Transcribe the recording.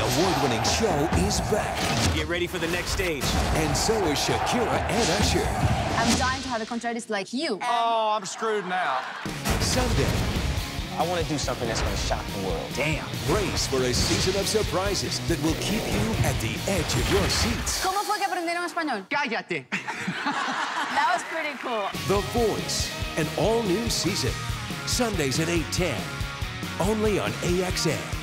award-winning show is back. Get ready for the next stage. And so is Shakira and Usher. I'm dying to have a contract like you. Oh, I'm screwed now. Sunday. I want to do something that's going to shock the world. Damn. Brace for a season of surprises that will keep you at the edge of your seats. ¿Cómo fue que aprendieron español? Cállate. That was pretty cool. The Voice, an all-new season. Sundays at 8:10. Only on AXN.